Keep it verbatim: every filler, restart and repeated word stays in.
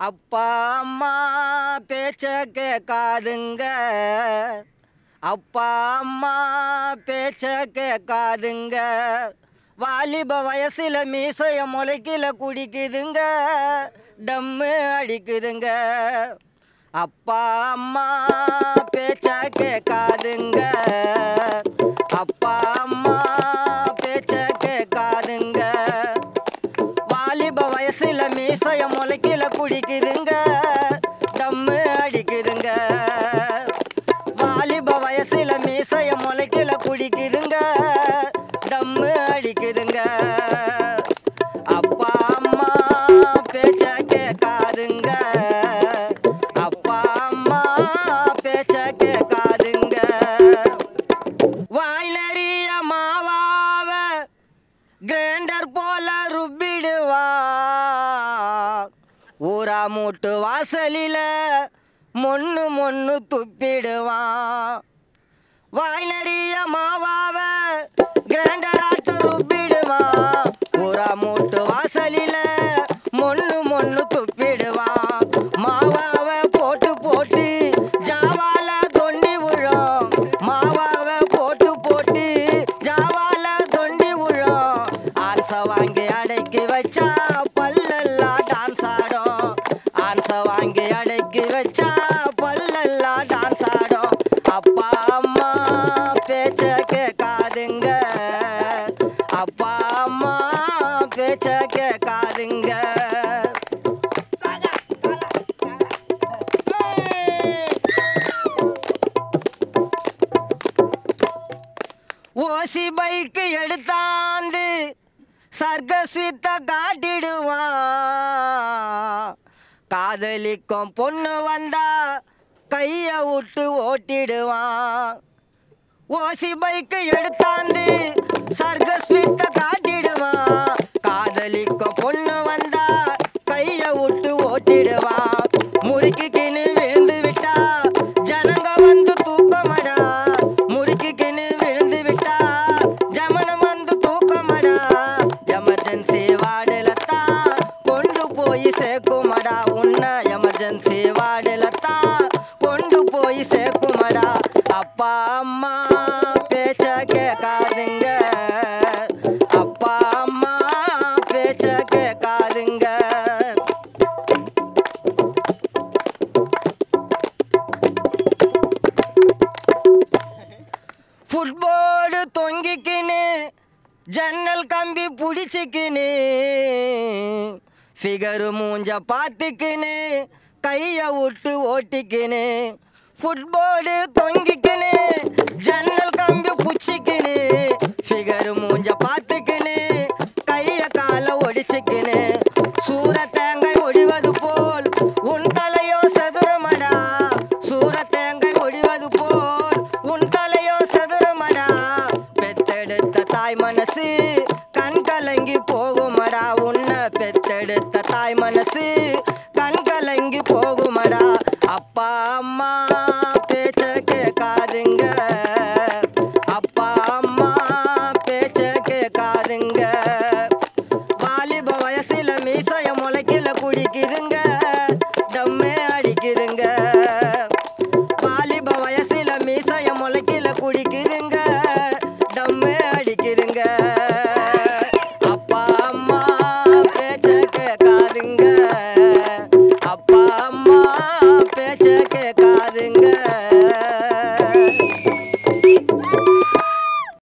அப்பா அம்மா பேச்ச கேட்காதுங்க, அப்பா அம்மா பேச்ச கேட்காதுங்க. வாலிப வயசுல மீசைய முளைக்கில குடிக்குதுங்க, டம்மு அடிக்குதுங்க. அப்பா அம்மா பேச்ச கேட்காதுங்க, அப்பா அம்மா பேச்ச கேட்காதுங்க. வாலிப வயசுல மீசைய முளைக்கில குடிக்குதுங்க, டம்மு அடிக்குதுங்க. வாலிப வயசுல மீசைய முளைக்கில குடிக்குதுங்க, டம்மு அடிக்குதுங்க. அப்பா அம்மா பேச்ச கேட்காதுங்க, அப்பா அம்மா பேச்ச கேட்காதுங்க. வாய் நிறைய மாவாவ கிரைண்டர் போல ருப்பிடுவா, ஊரா மூட்டு வாசலில மொன்னு மொன்னு துப்பிடுவான். வாய் நிறைய மாவாவ கிரைண்டர் ஆட்டு ருப்பிடுவான், ஊரா மூட்டு வாசலில மொன்னு மொன்னு துப்பிடுவான். மாவாவ போட்டு போட்டு ஜாவால தொண்டி விழும், மாவாவ போட்டு போட்டு ஜாவால தொண்டி விழும். ஆன்ச வாங்கி அடக்கி வச்சா பல்லெல்லாம் டான்ஸ் ஆடும், ஆன்ச வாங்கி அடக்கி வச்சா பல்லெல்லாம் டான்ஸ் ஆடும். அப்பா அம்மா பேச்ச கேட்காதுங்க, அப்பா அம்மா பேச்ச கேட்காதுங்க. ஓசி பைக்கு எடுத்தாந்து சர்க்கஸ்வித்த காட்டிடுவான், காதலிக்கும் பொண்ணு வந்தா கைய விட்டு ஓட்டிடுவான். ஓசி பைக்கு எடுத்தாந்து சர்க்கஸ்வித்த காட்டிடுவான், காதலிக்கும் பொண்ணு வந்தா கைய விட்டு ஓட்டிடுவான். முறுக்கிக்கின்னு விழுந்து விட்டா ஜனங்க வந்து தூக்கமடா, முறுக்கிக்கின்னு விழுந்து விட்டா ஜமனம் வந்து தூக்கமடா. எமர்ஜென்சி வார்டுல தான் கொண்டு போய் சேர்க்குமடா, உன்ன எமர்ஜென்சி வார்டுல தான் கொண்டு போய் சேர்க்குமடா. அப்பா அம்மா பேச்ச கேட்காதுங்க, அப்பா அம்மா பேச்ச கேட்காதுங்க. ஃபுட்போர்டு தொங்கிக்கின்னு ஜன்னல் கம்பி பிடிச்சிக்கின்னு ஃபிகரு மூஞ்ச பார்த்துக்கின்னு கைய விட்டு ஓட்டிக்கின்னு. ஃபுட்போர்டு தொங்கிக்கின்னு ஜன்னல் கம்பி பிடிச்சிக்கின்னு ஃபிகரு மூஞ்ச பார்த்துக்கின்னு கைய கால ஒடிச்சிக்கின்னு. சூர தேங்காய் ஒடிவது போல் உன் தலையோ சதுரமடா, சூர தேங்காய் ஒடிவது போல் உன் தலையோ சதுரமடா. பெத்தெடுத்த தாய் மனசு கண் கலங்கி போகுமடா, உன்னை பெத்தெடுத்த தாய் மனசு